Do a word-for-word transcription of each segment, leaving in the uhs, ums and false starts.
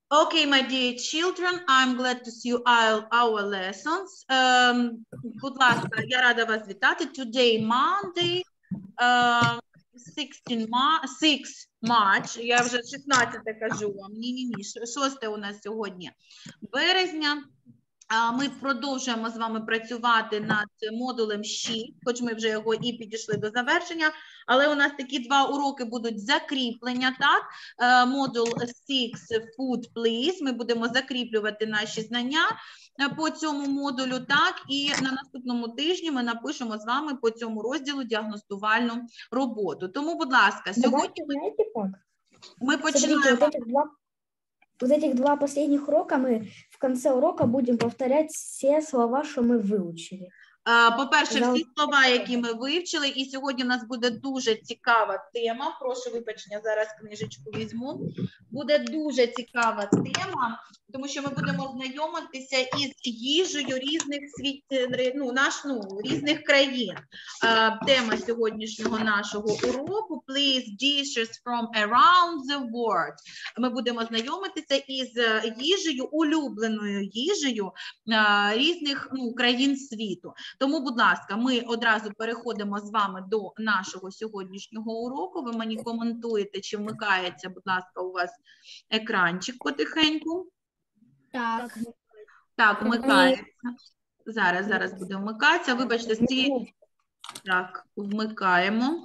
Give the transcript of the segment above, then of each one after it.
Okay, my dear children, I'm glad to see you all our lessons. Um, будь ласка, я рада вас вітати. Today, Monday, uh, sixteen March, я вже шістнадцяте кажу вам, ні-ні-ні, шосте у нас сьогодні березня. Ми продовжуємо з вами працювати над модулем шість, хоч ми вже його і підійшли до завершення, але у нас такі два уроки будуть закріплення, так? Модул шість Food Please, ми будемо закріплювати наші знання по цьому модулю, так? І на наступному тижні ми напишемо з вами по цьому розділу діагностувальну роботу. Тому, будь ласка, сьогодні ми, ми починаємо... Вот этих два последних урока мы в конце урока будем повторять все слова, что мы выучили. По-перше, всі слова, які ми вивчили, і сьогодні у нас буде дуже цікава тема. Прошу вибачення, зараз книжечку візьму. Буде дуже цікава тема, тому що ми будемо знайомитися із їжею різних світ, ну, наш, ну, різних країн. Тема сьогоднішнього нашого уроку – Please dishes from around the world. Ми будемо знайомитися із їжею, улюбленою їжею різних, ну, країн світу. Тому, будь ласка, ми одразу переходимо з вами до нашого сьогоднішнього уроку. Ви мені коментуєте, чи вмикається, будь ласка, у вас екранчик потихеньку. Так. Так, вмикається. Зараз, зараз буде вмикатися. Вибачте, з цієї... Так, вмикаємо.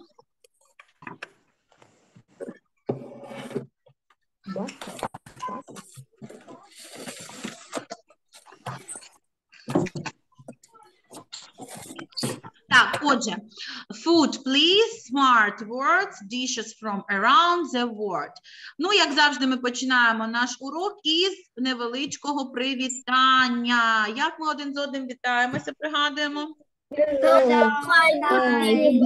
Так, отже, food, please, smart words, dishes from around the world. Ну, як завжди, ми починаємо наш урок із невеличкого привітання. Як ми один з одним вітаємося, пригадуємо? Good afternoon,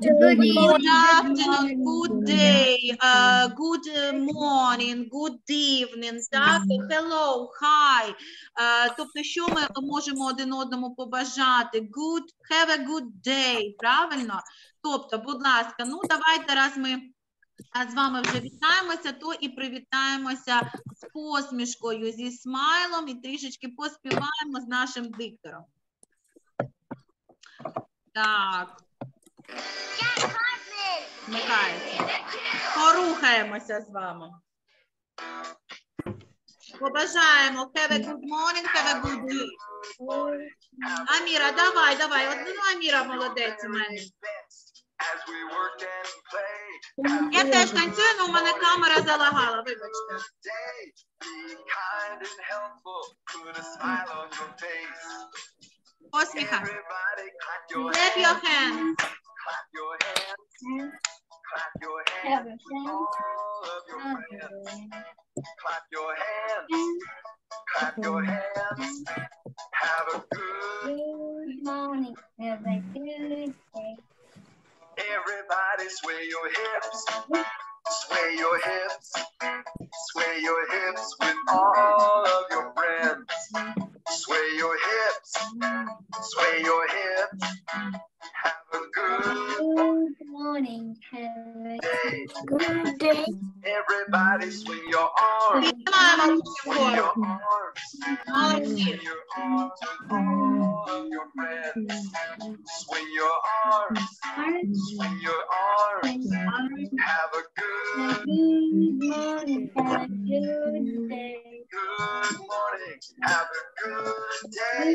good day, uh, good morning, good evening, так, hello, hi. Uh, тобто, що ми можемо один одному побажати? Good, have a good day, правильно? Тобто, будь ласка, ну давайте, раз ми з вами вже вітаємося, то і привітаємося з посмішкою, зі смайлом і трішечки поспіваємо з нашим диктором. Так. Вмикається. Порухаємося з вами. Побажаємо have a good morning, have a good day. Аміра, давай, давай. От, ну, Аміра молодець у мене. Я теж танцюю, але у мене камера залагала, вибачте. Посміха. Clap your hands. Clap your hands. Clap your hands. All of your friends. Clap your hands. Clap your hands. Have a good morning. Have a good day. Everybody sway your hips. Sway your hips. Sway your hips with all of your friends. Sway your hips, sway your hips, have a good morning, have a day. Good day. Everybody swing your arms, swing your arms, swing your arms with all of your friends. Swing your arms, swing your arms, have a good morning, have a good day. Good morning, have a good day.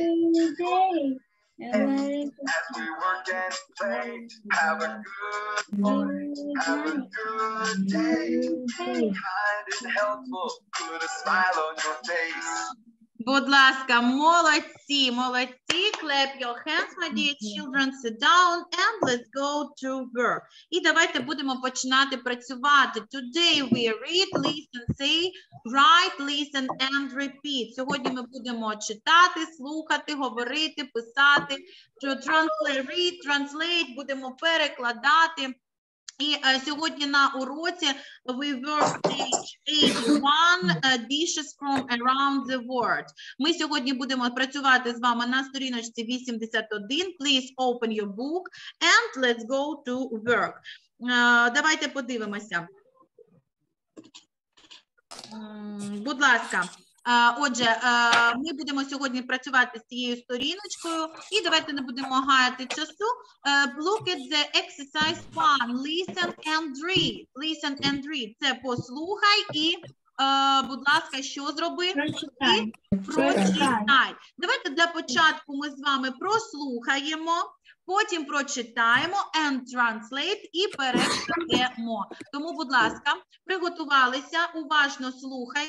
As we work and play, have a good morning, have a good day. Kind and helpful, put a smile on your face. Будь ласка, молодці, молодці. Clap your hands, my dear children, sit down and let's go to work. І давайте будемо починати працювати. Today we read, listen, say, write, listen and repeat. Сьогодні ми будемо читати, слухати, говорити, писати, translate, read, translate, будемо перекладати. І uh, сьогодні на уроці we work page eighty-one, uh, dishes from around the world. Ми сьогодні будемо працювати з вами на сторіночці вісімдесят один. Please open your book and let's go to work. Uh, давайте подивимося. будь ласка. Отже, ми будемо сьогодні працювати з цією сторіночкою. І давайте не будемо гаяти часу. Look at the exercise one. Listen and read. Listen and read. Це послухай і, будь ласка, що зроби? Прочитай. Прочитай. Давайте для початку ми з вами прослухаємо, потім прочитаємо and translate і перекладемо. Тому, будь ласка, приготувалися, уважно слухайте.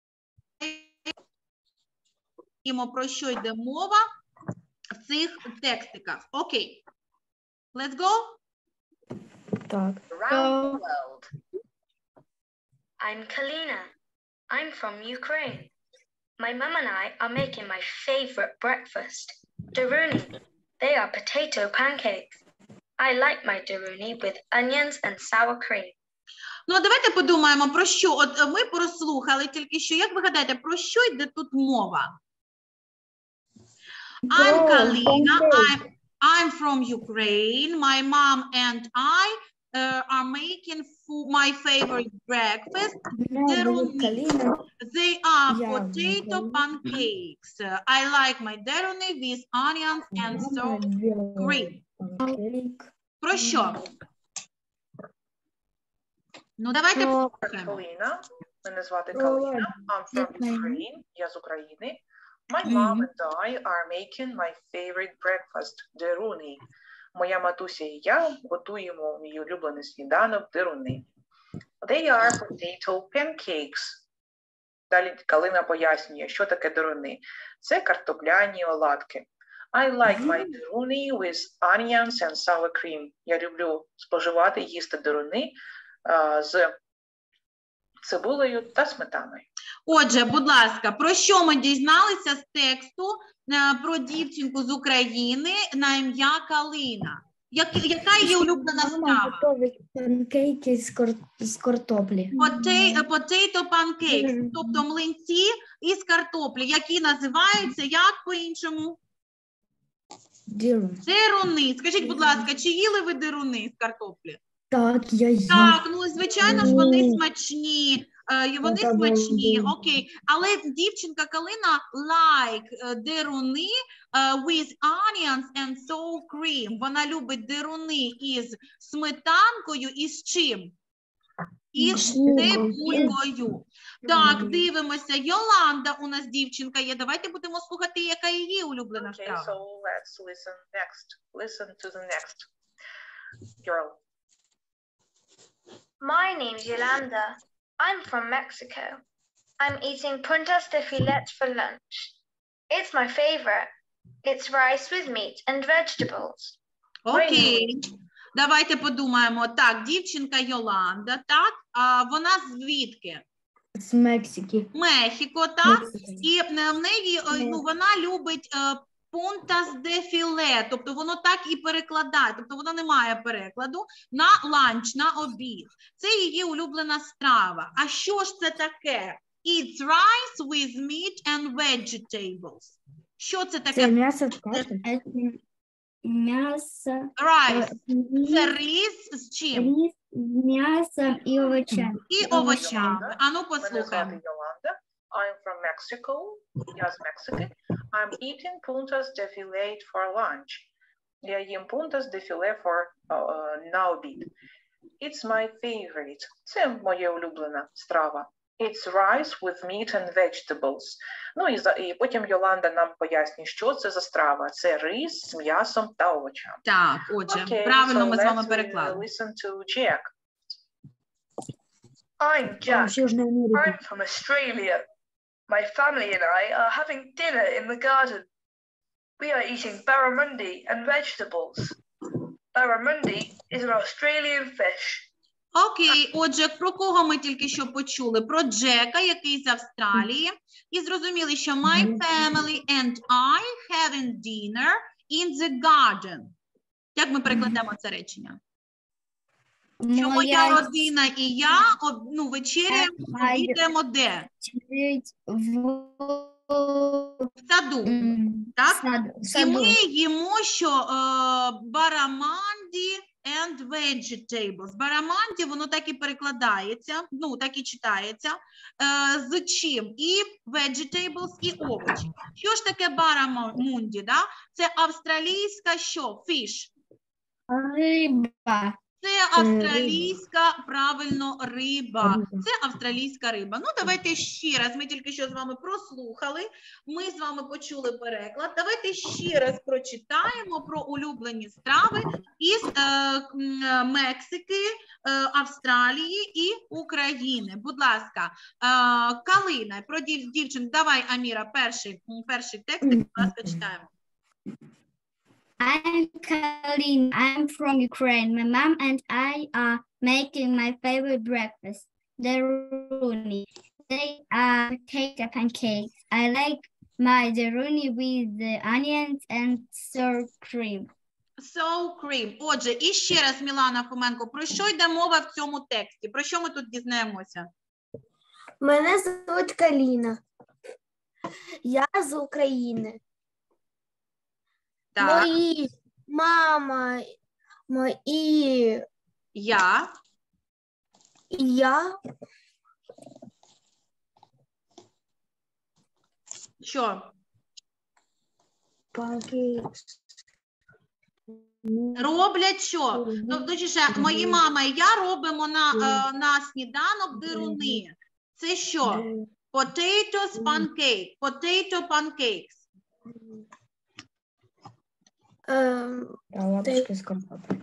Про що йде мова в цих текстиках. Окей. Let's go. Так. Around the world. I'm Kalina. I'm from Ukraine. My mum and I are making my favorite breakfast, daruni. They are potato pancakes. I like my daruni with onions and sour cream. Ну, а давайте подумаємо, про що. От ми прослухали тільки що. Як ви гадаєте, про що йде тут мова? I'm Kalina. I'm, I'm from Ukraine. My mom and I uh, are making my favorite breakfast. Deruni. They are potato pancakes. I like my deruni with onions and sour cream. Про що? Ну, давайте послухаємо. Калина. Мене звати Калина. I'm from Ukraine. Я з України. My mom and I are making my favorite breakfast, deruni. Моя матуся і я готуємо мій улюблений сніданок деруни. They are potato pancakes. Далі Калина пояснює, що таке деруни. Це картопляні оладки. I like my deruni with onions and sour cream. Я люблю споживати, їсти деруни uh, з цибулею та сметаною. Отже, будь ласка, про що ми дізналися з тексту про дівчинку з України на ім'я Калина? Як, яка її улюблена страва? Панкейки з, кар... з картоплі. Potato, potato pancakes, тобто млинці із картоплі, які називаються як по-іншому? Деруни. Деруни. Скажіть, будь ласка, чи їли ви деруни з картоплі? Так, я їм. Так, ну, звичайно ж, вони смачні. Вони смачні, окей. Але дівчинка Калина like деруни with onions and sour cream. Вона любить деруни із сметанкою і з чим? Із цибулькою. Так, дивимося. Йоланда у нас дівчинка є. Давайте будемо слухати, яка її улюблена страва. Okay, so let's listen next. Listen to the next girl. My name's Yolanda. I'm from Mexico. I'm eating puntas de filets for lunch. It's my favorite. It's rice with meat and vegetables. Окей. Давайте подумаємо. Так, дівчинка Йоланда, так? А вона звідки? З Мексики. Мехіко, так? І в неї, ну, вона любить puntas de filet, тобто воно так і перекладає, тобто воно не має перекладу, на ланч, на обід. Це її улюблена страва. А що ж це таке? It's rice with meat and vegetables. Що це таке? Це м'ясо з картоплі. М'ясо. Rice. Це рис з чим? Рис з м'ясом і овочами. І овочами. А ну послухаємо. Мене звати Йоланда. I'm from Mexico. Я з Мексики. I'm eating puntas de filet for lunch. Я їм puntas de filet for uh, на обід. It's my favorite. Це моя улюблена страва. It's rice with meat and vegetables. Ну і, за, і потім Йоланда нам пояснює, що це за страва. Це рис з м'ясом та овочами. Так, отже, Okay, правильно so ми з вами let's переклали. listen to Jack. I'm Jack. Південна Америка. I'm from Australia. My family and I are having dinner in the garden. We are eating barramundi and vegetables. Barramundi is an Australian fish. Окей, отже, про кого ми тільки що почули? Про Джека, який з Австралії. І зрозуміли, що my family and I having dinner in the garden. Як ми перекладемо це речення? Що моя родина і я, ну, вечеряємо, йдемо де? В саду. Так? І ми їмо, що е, бараманді and vegetables. Бараманді, воно так і перекладається, ну, так і читається. Е, з чим? І vegetables, і овочі. Що ж таке барамунді, да? Це австралійська що? Fish. Риба. Це австралійська, правильно, риба. Це австралійська риба. Ну, давайте ще раз, ми тільки що з вами прослухали, ми з вами почули переклад. Давайте ще раз прочитаємо про улюблені страви із е, Мексики, е, Австралії і України. Будь ласка, е, Калина, про дів, дівчин, давай, Аміра, перший, перший текст, будь ласка, читаємо. I'm Kalin. I'm from Ukraine. My mom and I are making my favorite breakfast, deruni. They are potato pancakes. I like my deruni with the onions and sour cream. So cream. Отже, і ще раз, Мілана Фоменко, про що йде мова в цьому тексті? Про що ми тут дізнаємося? Мене звуть Каліна. Я з України. Так. Мої мама, мої Я. і я. Що? Pancakes. Роблять що? Ну, точніше, мої мама і я робимо на, е, на сніданок дируни. Це що? Potatoes pancake. Potato pancakes. Ем, А лапушки з компотом.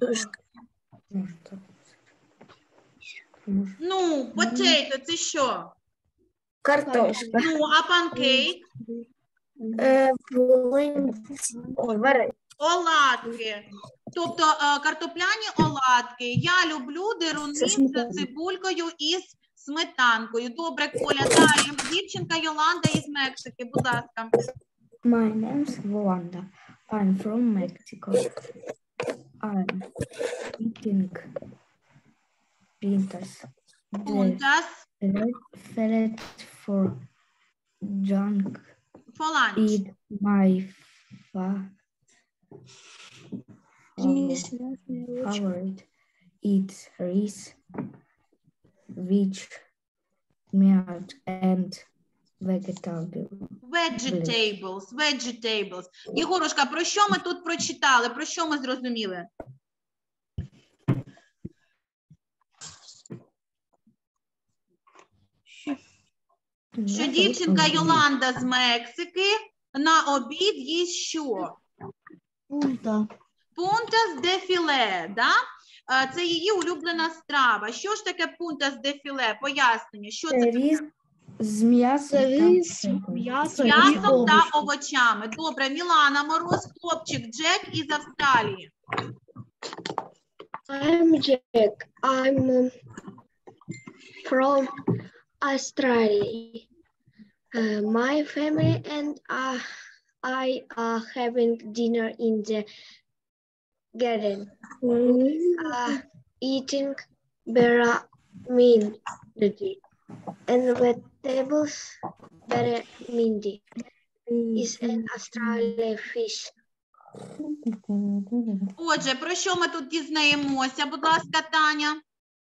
Ну, potato, це що? Картошка. Ну, а панкейк? Е, Ой, варить. Оладки. Тобто е, картопляні оладки. Я люблю дируни з цибулькою і з сметанкою. Добре, Коля, далі. Дівчинка Йоланда із Мексики, будь ласка. My name's Yolanda. I'm from Mexico. I'm eating pintas. Пунтас, Fillet for junk. for lunch. Eat my fa favorite. Eat rice, which meat and vegetable. Vegetables, vegetables. Єгорушка, про що ми тут прочитали? Про що ми зрозуміли? Що дівчинка Йоланда з Мексики на обід їсть що? Пунта. Пунтас де філе, да? Е, це її улюблена страва. Що ж таке пунтас де філе? Пояснення. Що це таке? Рис з м'ясом Рис, та м'ясо, М'ясом та овочами. Добре, Мілана Мороз, хлопчик Джек із Австралії. I'm Jack. I'm um, from Australia. Uh, my family and uh, I are having dinner in the garden. Uh, eating barramundi and vegetables. Barramundi is an Australian fish. Отже, про що ми тут дізнаємося? Будь ласка, Таня.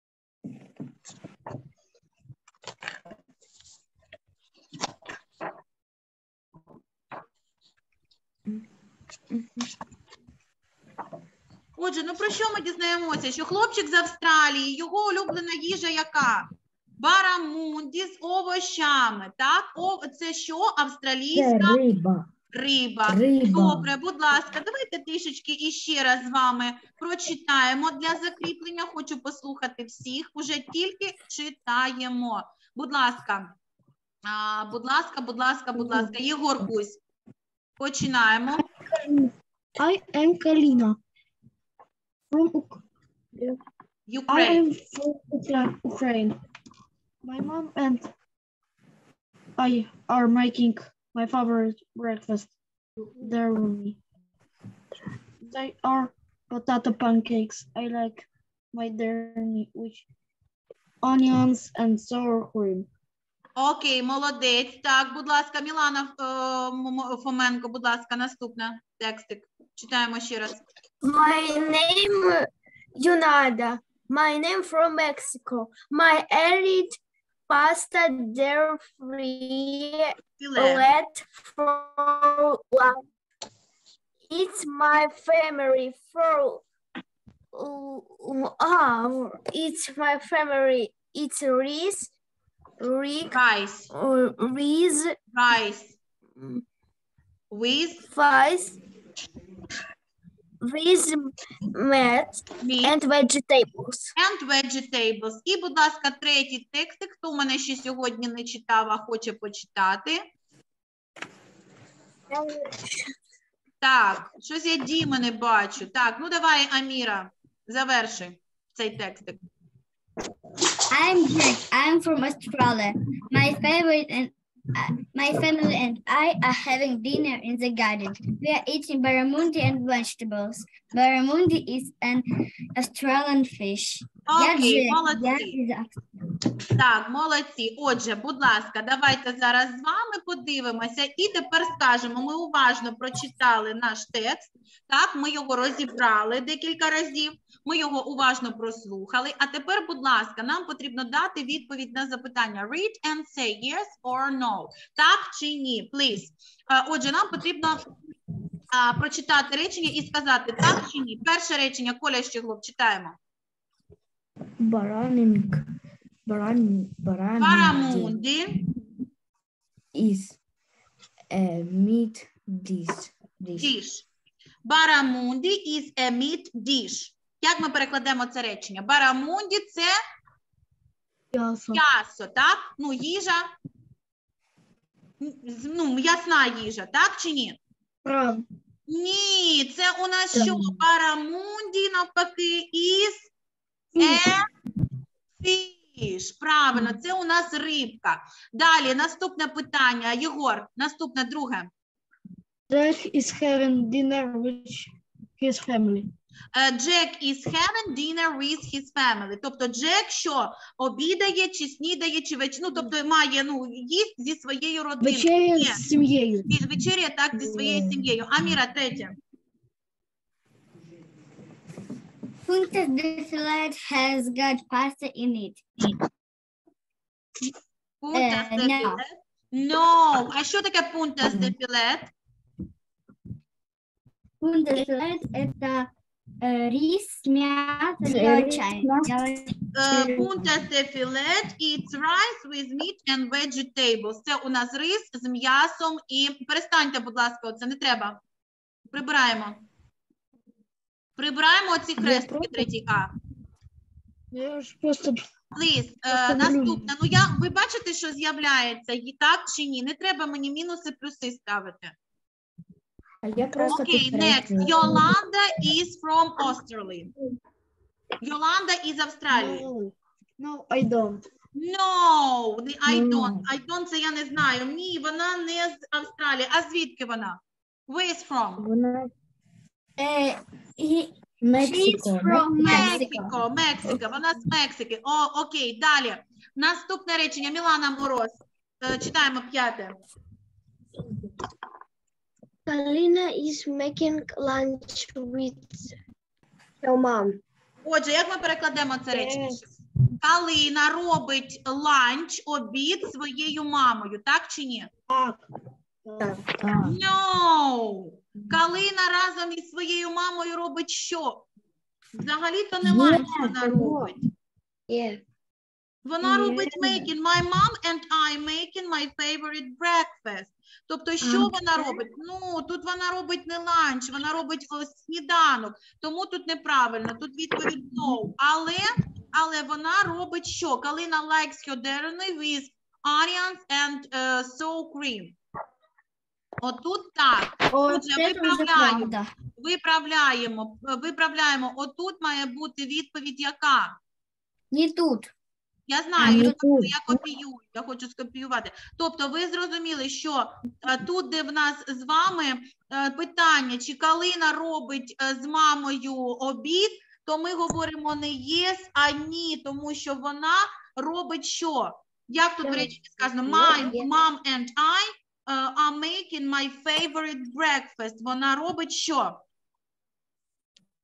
Отже, ну про що ми дізнаємося? Що хлопчик з Австралії, його улюблена їжа яка? Барамунді з овочами, так? О, це що? Це Австралійська риба. риба. Риба. Добре, будь ласка, давайте трішечки іще раз з вами прочитаємо для закріплення. Хочу послухати всіх. Уже тільки читаємо. Будь ласка. А, будь ласка, будь ласка, будь ласка. Єгор Кузь. Починаємо. I am Kalina. From Uk- I Ukraine. am from Ukra- Ukraine. My mom and I are making my favorite breakfast, deruni. They are potato pancakes. I like my deruni with onions and sour cream. Окей, молодець. Так, будь ласка, Мілана е, М- М- Фоменко, будь ласка, наступна текстик. Читаємо ще раз. My name Yunada. My name from Mexico. My eat pasta there free let for lunch. It's my family for uh, it's my family. It's rice, rice, Rice. uh, rice, Rice. With rice, with meat meat and vegetables. and vegetables. І, будь ласка, третій текстик. Хто мене ще сьогодні не читав, а хоче почитати? Так, щось я Діми не бачу. Так, ну давай, Аміра, заверши цей текстик. I'm Jack. I'm from Australia. My favorite and uh, my family and I are having dinner in the garden. We are eating barramundi and vegetables. Barramundi is an Australian fish. Я Окей, Джек, я молодці. із Австралії. Так, молодці. Отже, будь ласка, давайте зараз з вами подивимося і тепер скажемо, ми уважно прочитали наш текст, так, ми його розібрали декілька разів, ми його уважно прослухали, а тепер, будь ласка, нам потрібно дати відповідь на запитання read and say yes or no, так чи ні, please. Отже, нам потрібно а, прочитати речення і сказати так чи ні. Перше речення, Коля Щеглов, читаємо. Баранинг. Баран, Барамунди is a meat dish. dish. dish. Барамунди is a meat dish. Як ми перекладемо це речення? Барамунді – це м'ясо, так? Ну, їжа, ну, м'ясна їжа, так чи ні? Правда. Ні, це у нас що? Барамунді, навпаки, is a fish. Правильно, це у нас рибка. Далі, наступне питання. Єгор, наступне, друге. Jack is having dinner with his family. Jack is having dinner with his family. Тобто Джек що? Обідає, чи снідає, чи вечеря, ну, тобто має, ну, їсть зі своєю родиною. Вечеря з сім'єю. Вечеря, так, зі своєю сім'єю. Аміра, третє. Punta de Filet has got pasta in it. Puntas Е, de no. Filet? No. А що таке Puntas de Filet? Punta de Filet – это э, рис, мясо Це для чая. рис, Для- Uh, Puntas de Filet – it's rice with meat and vegetables. Це у нас рис з м'ясом і... Перестаньте, будь ласка, це не треба. Прибираємо. Прибираємо ці хрестики, третій А. Я ж просто Please, е, наступне. Ну, я, ви бачите, що з'являється, і так чи ні? Не треба мені мінуси, плюси ставити. А я просто Окей, next. підкреслюю. Yolanda is from Australia. Yolanda is Австралії. No, no, I don't. No, не I No. don't. I don't, це я не знаю. Ні, вона не з Австралії. А звідки вона? Where is from? Вона Е, і- Мексико. She's from Mexico. Мексико, Мексика. Вона з Мексики. О, окей, далі. Наступне речення. Мілана Мороз. Е, Читаємо п'яте. Kalina is making lunch with your mom. Отже, як ми перекладемо це речення? Калина робить ланч, обід своєю мамою, так чи ні? Так. Так. No! Калина разом із своєю мамою робить що? Взагалі-то не Є, ланч вона так. робить. Yeah. Вона Є. робить making. My mom and I making my favorite breakfast. Тобто, що вона робить? Ну, тут вона робить не ланч, вона робить ось сніданок. Тому тут неправильно, тут відповідь no. Але, але вона робить що? Калина likes her dinner with onions and uh, sour cream. Отут так. О, Отже, це дуже виправляємо. правда. Виправляємо, виправляємо. Отут має бути відповідь яка? Не тут. Я А, знаю, не я, тут. я копіюю, я хочу скопіювати. Тобто ви зрозуміли, що е, тут, де в нас з вами е, питання, чи Калина робить е, з мамою обід, то ми говоримо не yes, а ні, тому що вона робить що? Як тут в реченні сказано? My mom and I uh, are making my favorite breakfast. Вона робить що?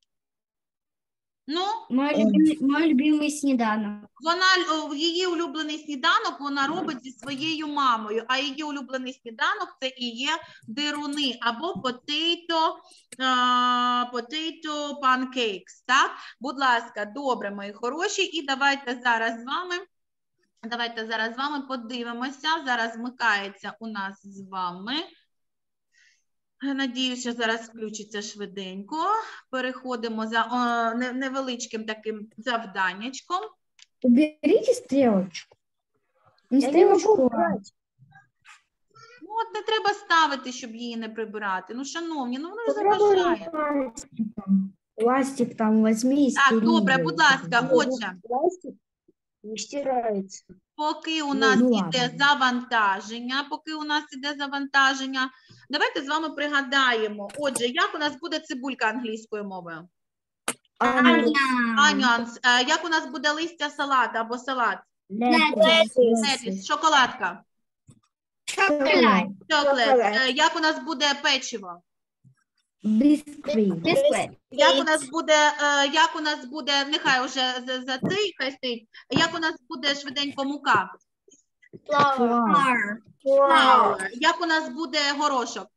Ну, Мой любимый, мой любимый сніданок. вона, о, її улюблений сніданок вона робить зі своєю мамою, а її улюблений сніданок це і є дируни або potato, а, potato pancakes, так? Будь ласка, добре, мої хороші, і давайте зараз з вами, давайте зараз з вами подивимося, зараз вмикається у нас з вами. Надіюся, зараз включиться швиденько. Переходимо за о, не- невеличким таким завданнячком. Уберите стрелочку. Не стрелочку, а Ну, от не треба ставити, щоб її не прибирати. Ну, шановні, ну воно ж заважає. пластиком. Пластик там возьми и Так, добре, стери. будь ласка, отже, Не стирается. поки у нас ну, іде ладно. завантаження, поки у нас іде завантаження, давайте з вами пригадаємо. Отже, як у нас буде цибулька англійською мовою? Onions. Onions. Е, Як у нас буде листя салата або салат? Lettuce. Lettuce. Шоколадка. Шоколад. Chocolate. Е, Як у нас буде печиво? Biscuit. Бісквіт. Як у нас буде, е, як у нас буде, нехай уже за, за цей, хай стоїть. Як у нас буде швиденько мука? Flour. Flour. Як у нас буде горошок?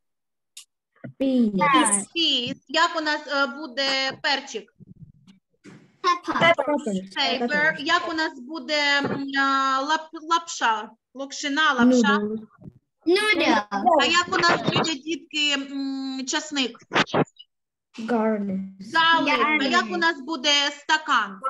Peas. Peas. Як у нас е, буде перчик? Пепа. Peppers. Pepper. Як у нас буде м, а, лап, лапша? Локшина, лапша. Noodles. Нудел. А як у нас буде, дітки, м, часник? Garlic. Garlic. А Garlic. як у нас буде стакан?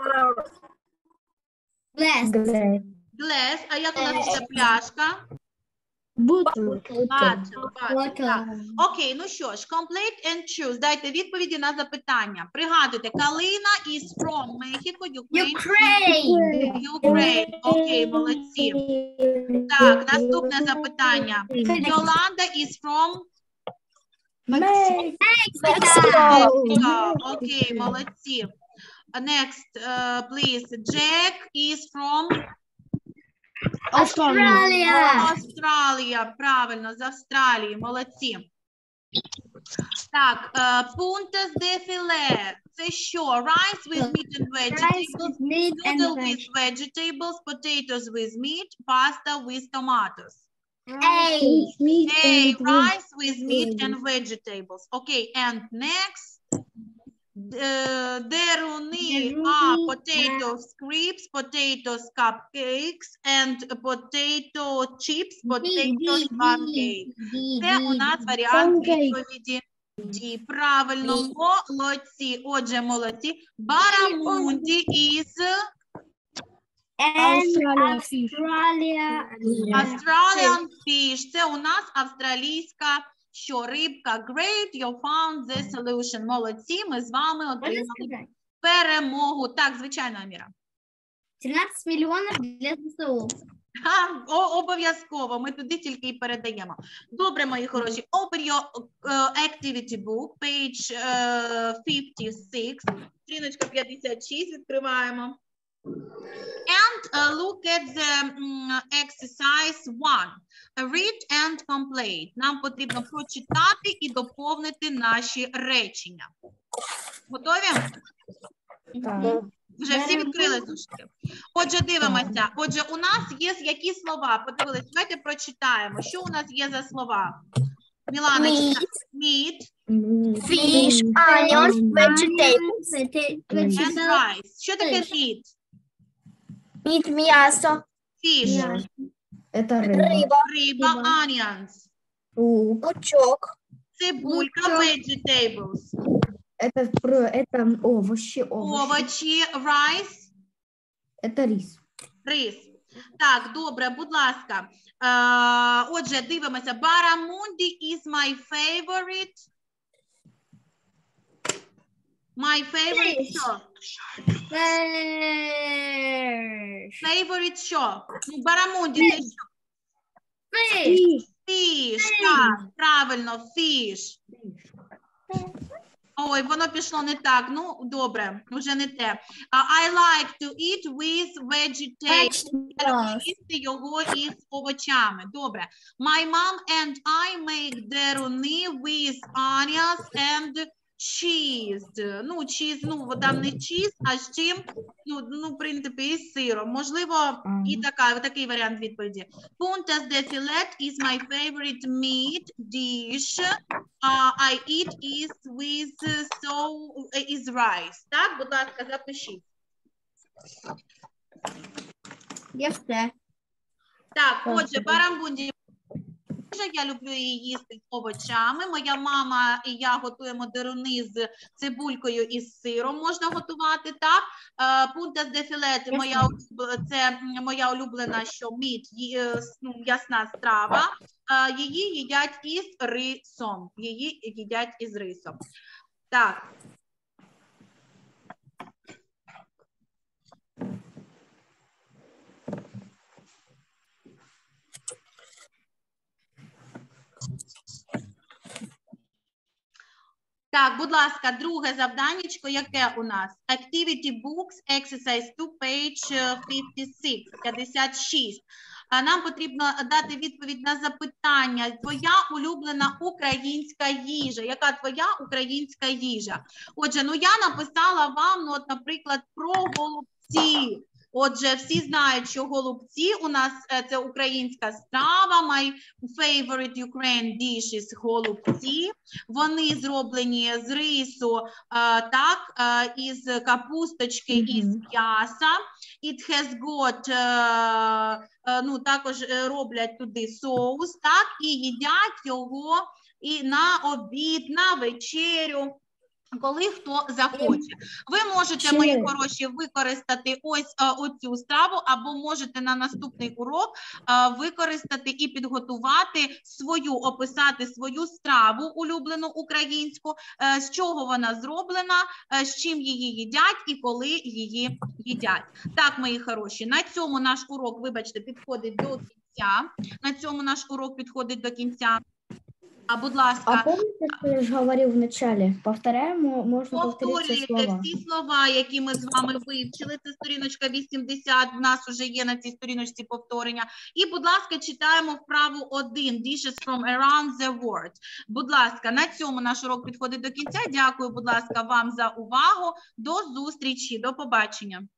Блест. Glass. Glass. А як у нас буде пляшка? Bottle. Bottle. Bottle. Так. Bottle. Окей, ну що ж, complete and choose. Дайте відповіді на запитання. Пригадуйте, Калина is from Mexico, Ukraine. Ukraine. Ukraine. Окей, молодці. Так, наступне запитання. Йоланда is from Mexico. Mexico. Окей, молодці. Next, uh, please. Jack is from Австралія. Австралія. Правильно, з Австралії. Молодці. Так, uh, puntas de filet. Це що? Rice with meat and Rice vegetables. with meat and Noodle veg. with vegetables, potatoes with meat, pasta with tomatoes. Hey. Hey, rice with meat and vegetables. Okay, and next, uh, deruni are Deruni, potato scripts, potatoes cupcakes, and potato chips, potato pancakes. Це у нас варіант відповіді. Ді, правильно, молодці. Отже, молодці. Барамунді із Australia. Australian fish. Це у нас австралійська що рибка. Great, you found the solution. Молодці, ми з вами Можна отримали сказати? перемогу. Так, звичайно, Аміра. тринадцять мільйонів для ЗСУ. Ха, о, обов'язково, ми туди тільки і передаємо. Добре, мої хороші. Open your uh, activity book, page uh, fifty-six, сторіночка п'ятдесят шість, відкриваємо. And uh, look at the um, exercise one. Read and complete. Нам потрібно прочитати і доповнити наші речення. Готові? Так. Вже всі відкрили зошити. Отже, дивимося. Отже, у нас є які слова? Подивились, давайте прочитаємо. Що у нас є за слова? Міланочка. Meat Fish, onions, vegetables. and rice. Що таке meat? Meat, м'ясо. Fish. Это рыба. Риба, onions. Лук. Лучок. Цибулька, Лучок. vegetables. Это, про- это овощи, овощи. Овочі, rice. Это рис. Рис. Так, добре, будь ласка. Е, отже, дивимося. Барамунді is my favorite. My favorite що? Fish. Favorite що? Ну, барамунді це що? Fish. Fish. Так, правильно, fish. Ой, воно пішло не так. Ну, добре, вже не те. Uh, I like to eat with vegetables. Я люблю їсти його із овочами. Добре. My mom and I make deruni with onions and cheese. Ну, cheese, ну, там не cheese, а з чим? Ну, ну, в принципі, із сиром. Можливо, Ага. і така, такий варіант відповіді. Puntas de filet is my favorite meat dish. Uh, I eat it with so is rice. Так, будь ласка, запишіть. Є все. Так, отже, барамбунді. Я люблю її їсти з овочами. Моя мама і я готуємо деруни з цибулькою і з сиром. Можна готувати, так? Пунтас де філет, моя, це моя улюблена, що мід, ну, ясна страва. Її їдять із рисом. Її їдять із рисом. Так. Так, будь ласка, друге завданнячко, яке у нас? Activity books, exercise two, page fifty-six, п'ятдесят шість. Нам потрібно дати відповідь на запитання. Твоя улюблена українська їжа. Яка твоя українська їжа? Отже, ну я написала вам, ну от, наприклад, про голубці. Отже, всі знають, що голубці у нас це українська страва. My favorite Ukraine dish is голубці. Вони зроблені з рису, так, із капусточки, mm-hmm. із м'яса. It has got, ну, також роблять туди соус, так, і їдять його і на обід, на вечерю. Коли хто захоче. Ви можете, мої хороші, використати ось а, оцю страву, або можете на наступний урок а, використати і підготувати свою, описати свою страву улюблену українську, а, з чого вона зроблена, а, з чим її їдять і коли її їдять. Так, мої хороші, на цьому наш урок, вибачте, підходить до кінця. На цьому наш урок підходить до кінця. А, будь ласка. А помните, що я ж говорив в началі? Повторяємо, можна повторити слова. Всі слова, які ми з вами вивчили. Це сторіночка вісімдесят, в нас вже є на цій сторіночці повторення. І, будь ласка, читаємо вправу один. Dishes from around the world. Будь ласка, на цьому наш урок підходить до кінця. Дякую, будь ласка, вам за увагу. До зустрічі, до побачення.